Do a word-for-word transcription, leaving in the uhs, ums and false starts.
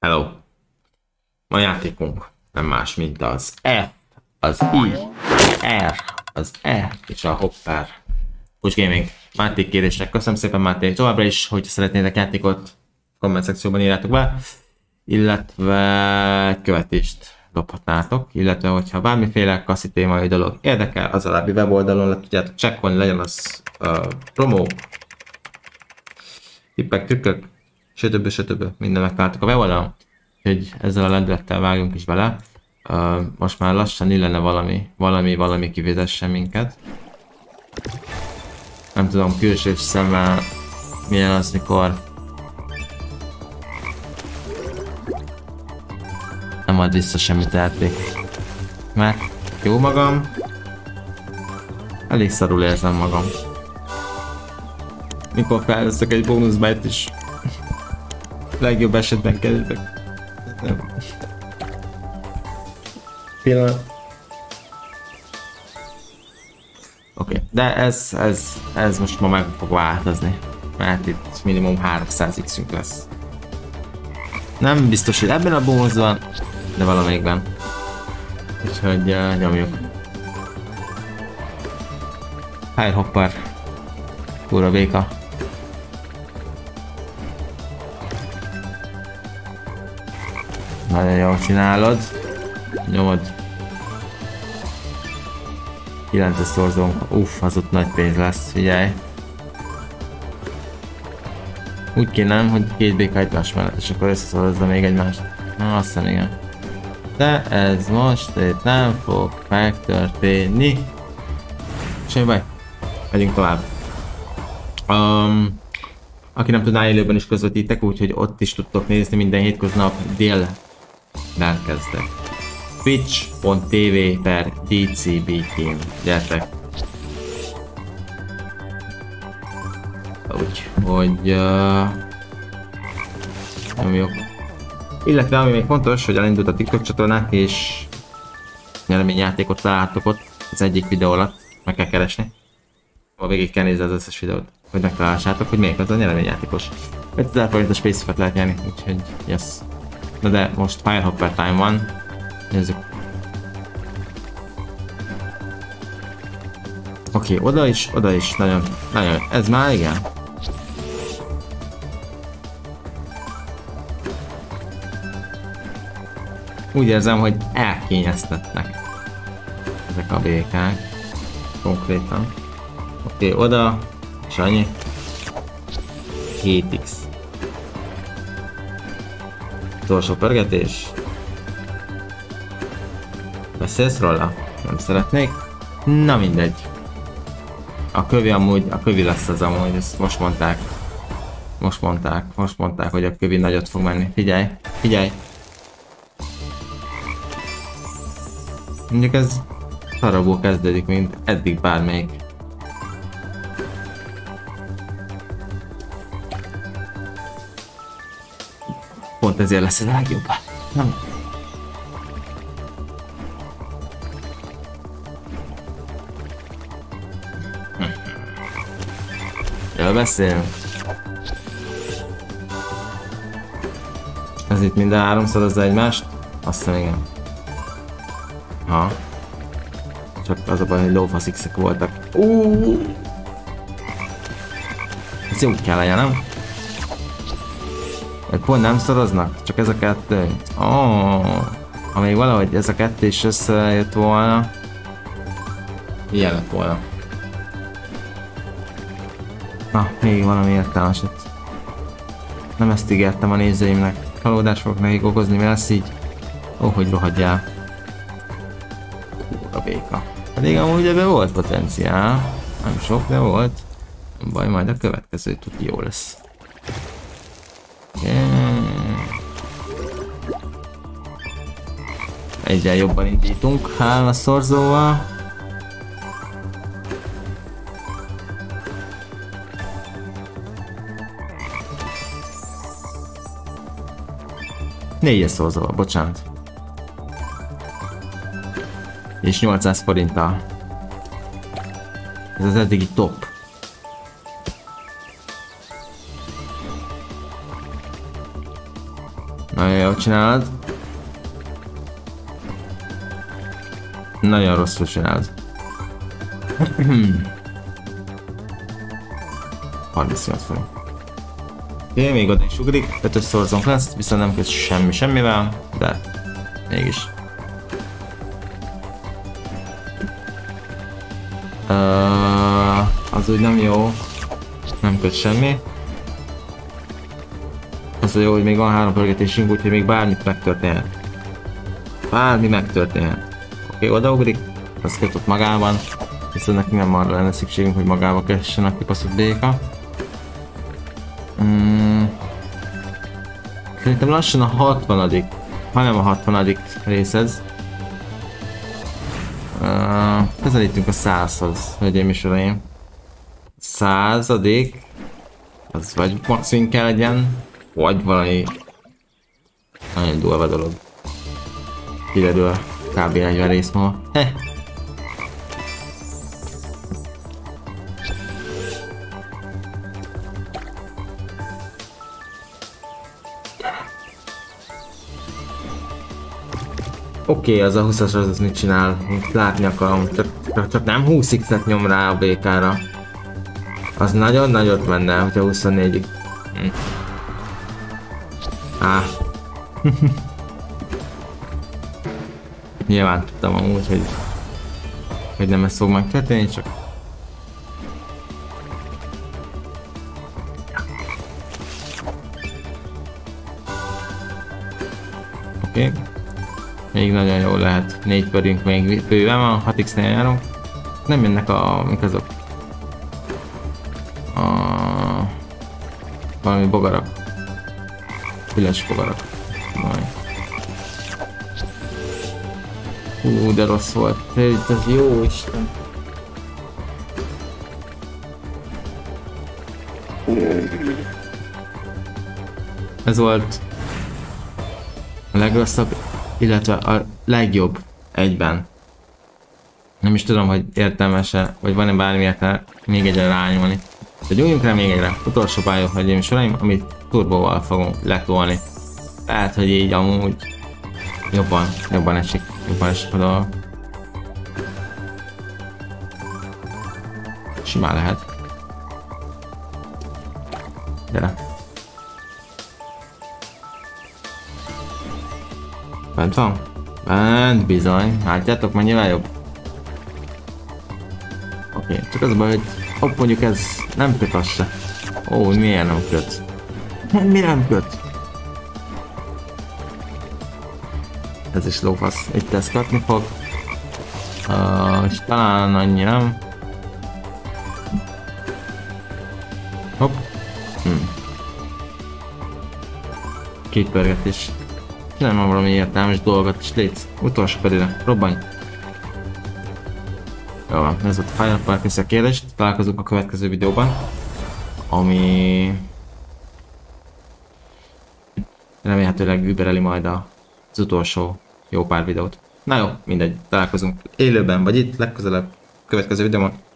Hello! Ma játékunk nem más, mint az F, az I, R, az E és a Hopper. Push Gaming. Máté kérésnek köszönöm szépen, Máté. Továbbra is, hogy szeretnétek játékot, komment szekcióban írjátok be, illetve követést dobhatnátok, illetve hogyha bármiféle kaszi témai dolog érdekel, az alábbi weboldalon le tudjátok csekkolni, legyen az uh, promó, tippek, trükkök, stb. stb. Minden megtaláltok a weboldalon, hogy ezzel a lendülettel vágjunk is bele. Uh, most már lassan illene valami, valami, valami kifizessen minket. Nem tudom, külső szemmel milyen az, mikor nem ad vissza semmit játék. Mert jó magam, elég szarul érzem magam. Mikor felveszek egy bónuszbájt is, legjobb esetben kezdek. Pillanat. Oké, okay. De ez, ez, ez most ma meg fog változni, mert itt minimum háromszáz x-ünk lesz. Nem biztos, hogy ebben a bónuszban, de valamelyikben. Úgyhogy uh, nyomjuk. Fire Hopper. Kurva béka. Nagyon jól csinálod. Nyomod. kilences szorzónk. Uff, az ott nagy pénz lesz, figyelj. Úgy kéne, hogy két béka egymás mellett, és akkor összeszorozza még egymást. Na, azt hiszem, igen. De ez most itt nem fog megtörténni. Semmi baj. Megyünk tovább. Um, aki nem tudná, élőben is közvetítek, úgyhogy ott is tudtok nézni minden hétköznap délben kezdek. twitch pont tv per dcbteam. Gyertek! Úgyhogy... Uh, nem jó. Illetve ami még fontos, hogy elindult a TikTok csatornák és nyereményjátékot találhatok ott az egyik videó alatt. Meg kell keresni. A végig kell nézni az összes videót, hogy megtalálhassátok, hogy melyik az a nyereményjátékos. ötezer forintos Spacefet lehet nyerni, úgyhogy yes. Na de most Fire Hopper time van. Nézzük. Oké, okay, oda is, oda is, nagyon, nagyon, ez már igen. Úgy érzem, hogy elkényeztetnek ezek a békák, konkrétan. Oké, okay, oda, és annyi. hét x. Utolsó pörgetés. Beszélsz róla? Nem szeretnék? Na mindegy. A kövi amúgy, a kövi lesz az amúgy, ezt most mondták. Most mondták, most mondták, hogy a kövi nagyot fog menni. Figyelj, figyelj! Mondjuk ez szarabból kezdődik, mint eddig bármelyik. Pont ezért lesz ez a legjobb. Nem. Jól beszél. Ez itt minden háromszorozza egymást? Azt hiszem, igen. Ha. Csak az a baj, hogy lófasz x-ek voltak. Uh. Ez jó kell legyen, nem? Vagy pont nem szoroznak? Csak ez a kettő? Oh. Ha még valahogy ez a kettő is összejött volna. Ilyen lett volna. Na, még valami értelmeset. Nem ezt ígértem a nézőimnek. Csalódást fogok nekik okozni, mi lesz így? Ó, hogy rohadjál. Kúra béka. Pedig amúgy ebben volt potenciál. Nem sok, de volt. Nem baj, majd a következő tuti jó lesz. Yeah. Egyre jobban indítunk, hála szorzóval. négyes szorzóval, bocsánat. És nyolcszáz forinttal. Ez az eddigi top. Nagyon jól csinálod. Nagyon rosszul csinálod. harmincnyolc forint. Oké, még oda is ugrik, ötös szorzónk lesz, viszont nem köt semmi semmivel, de mégis. Uh, az úgy nem jó, nem köt semmi. Az jó, hogy még van három pörgetésünk, úgyhogy még bármit megtörténhet. Bármi megtörténhet. Oké, odaugrik, az kötött magában, viszont nekünk nem arra lenne szükségünk, hogy magába kessen a kipaszott béka. Hmm. Szerintem lassan a hatvanadik, hanem a hatvanadik rész ez. Uh, közelítünk a százhoz, hölgyeim és uraim. Századik, az vagy maximum kell legyen, vagy valami nagyon durva dolog. Kiderül kb. negyven rész múlva. Heh. Oké, okay, az a húszas az, az mit csinál? Látni akarom, csak, csak, csak nem húsz x-et nyom rá a békára. Az nagyon nagyot menne, hogyha huszonnégyig. Hm. Á. Nyilván tudtam amúgy, hogy, hogy nem ez fog megtörténni, csak... Oké. Okay. Még nagyon jól lehet, négy pörünk még bőven van, hat x-nél járunk. Nem jönnek a... mik azok? A... valami bogarak. Üles bogarak. Majd. Hú, de rossz volt. Ez jó Isten. Ez volt a legrosszabb, illetve a legjobb egyben. Nem is tudom, hogy értelmese, vagy van-e bármi értelme még egyre rányolni. De gyújjunk rá még egyre. Utolsó pályok, hölgyeim és uraim, amit turbóval fogunk letolni. Tehát, hogy így amúgy jobban, jobban esik, jobban esik a dolog. Simán lehet. Gyere. Bent van? Bent bizony. Látjátok, mennyivel jobb? Oké, okay, csak az a baj, hogy hopp, mondjuk ez nem köt az se. Ó, miért nem köt? Mi nem köt? Ez is lófasz. Itt ezt kötni fog. Uh, és talán annyi nem. Hopp. Hmm. Két pörgetés. Nem van valami értelmes dolgot, és létsz. Utolsó perére. Robbanj. Jó van, ez volt a Final Park a kérdés. Találkozunk a következő videóban. Ami... remélhetőleg übereli majd az utolsó jó pár videót. Na jó, mindegy. Találkozunk élőben, vagy itt legközelebb következő videóban.